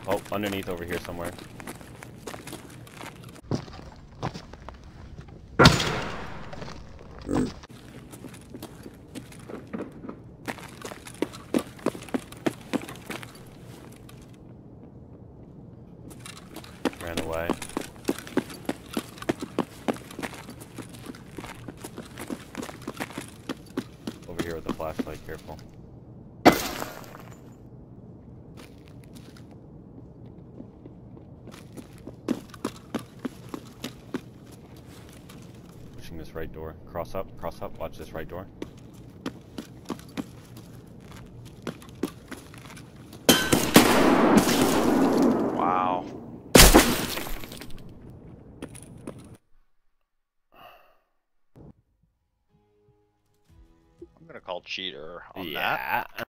Oh, underneath over here somewhere. Ran away. Over here with the flashlight, careful. Pushing this right door. Cross up, watch this right door. Wow. I'm gonna call cheater on that. Yeah.